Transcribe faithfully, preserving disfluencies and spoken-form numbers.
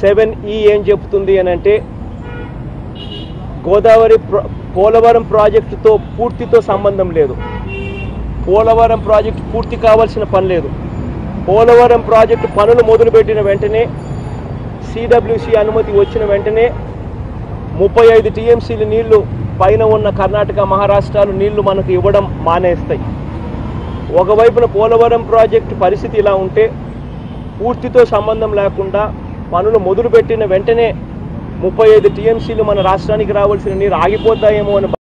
Seven ఈ ఏం చెప్తుంది అని అంటే గోదావరి పోలవరం ప్రాజెక్టుతో పూర్తితో సంబంధం లేదు. పోలవరం ప్రాజెక్టు పూర్తి కావాల్సిన పని లేదు. పోలవరం ప్రాజెక్టు పనులు మొదలుపెట్టిన వెంటనే సిడబ్ల్యూసి అనుమతి వచ్చిన వెంటనే ముప్పై ఐదు టీఎంసీలు నీళ్లు పైన ఉన్న కర్ణాటక మహారాష్ట్రాలు నీళ్లు మనకు ఇవ్వడం మానేస్తాయి. ఒకవైపున పోలవరం ప్రాజెక్టు పరిస్థితి ఇలా ఉంటే పూర్తితో సంబంధం లేకుండా పనులు మొదలుపెట్టిన వెంటనే ముప్పై ఐదు టీఎంసీలు మన రాష్ట్రానికి రావాల్సిన నీరు ఆగిపోతాయేమో అని